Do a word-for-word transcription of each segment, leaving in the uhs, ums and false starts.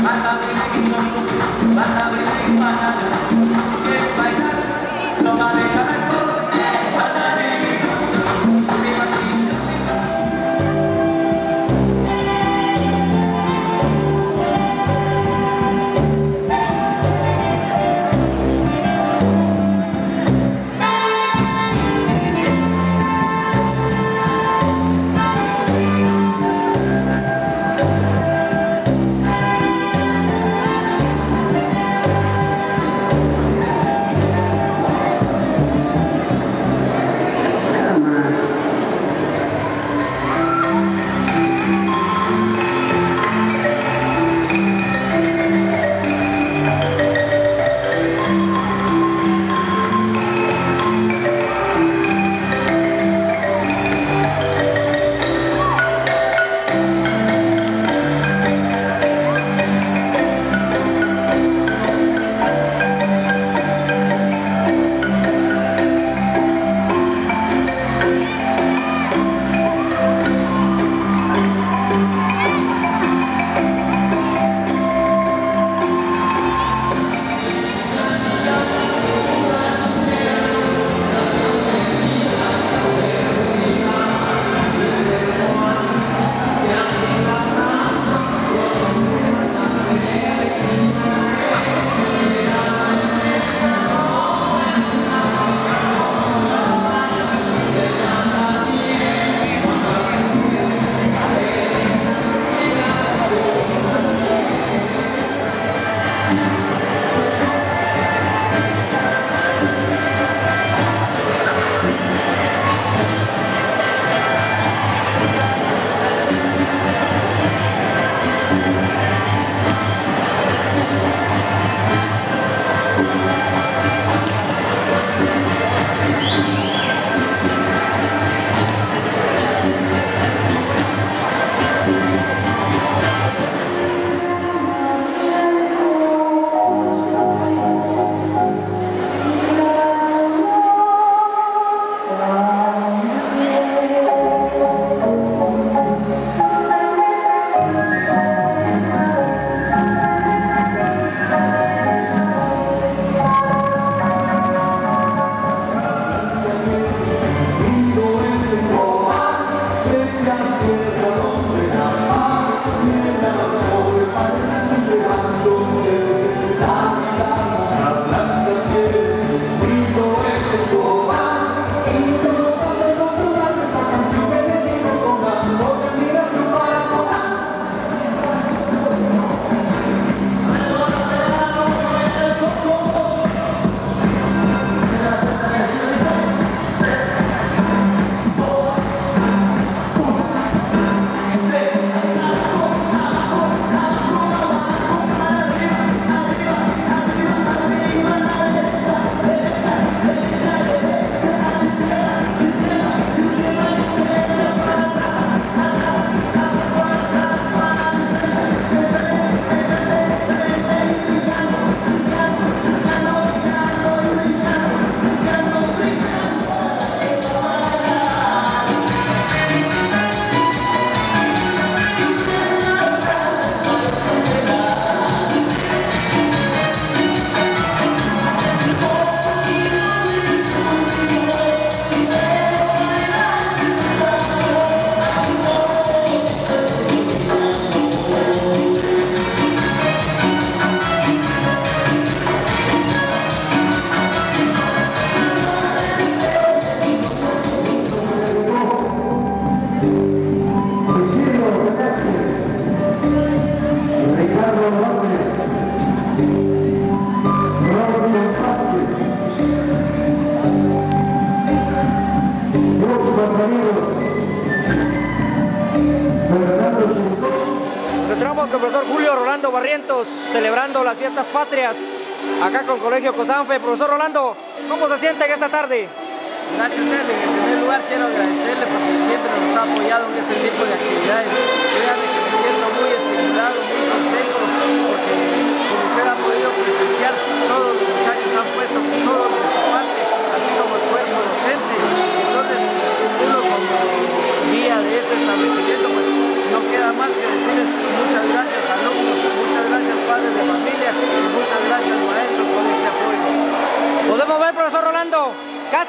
Encontramos con el profesor Julio Rolando Barrientos celebrando las fiestas patrias acá con Colegio Cosanfe. Profesor Rolando, ¿cómo se siente en esta tarde? Gracias, Nelly. En primer lugar quiero agradecerle porque siempre nos ha apoyado en este tipo de actividades. Créanme que me siento muy estimulado, muy contento, porque como usted ha podido presenciar, todos los muchachos han puesto todo de su parte, así como el cuerpo docente. Entonces, uno como guía de este establecimiento, pues no queda más que decirles muchas gracias, alumnos, muchas gracias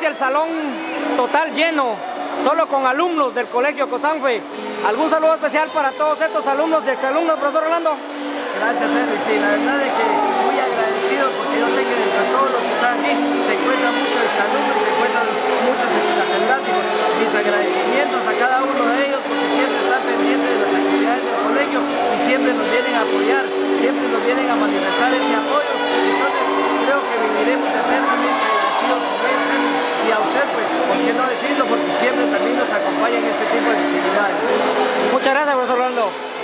prácticamente el salón total lleno, solo con alumnos del Colegio COSANFE. ¿Algún saludo especial para todos estos alumnos y exalumnos, profesor Rolando? Gracias, Henry. Sí, la verdad es que muy agradecido porque yo sé que dentro de todos los que están aquí se encuentran muchos exalumnos, se encuentran muchos catedráticos. Mis agradecimientos a cada uno de ellos porque siempre están pendientes de las actividades del colegio y siempre nos vienen a apoyar, siempre nos vienen a manifestar ese apoyo. Entonces, creo que viviremos eternamente agradecidos con ellos, Henry. Y a usted, pues, ¿por qué no decirlo? Porque siempre también nos acompaña en este tipo de actividades. Muchas gracias, profesor Rolando.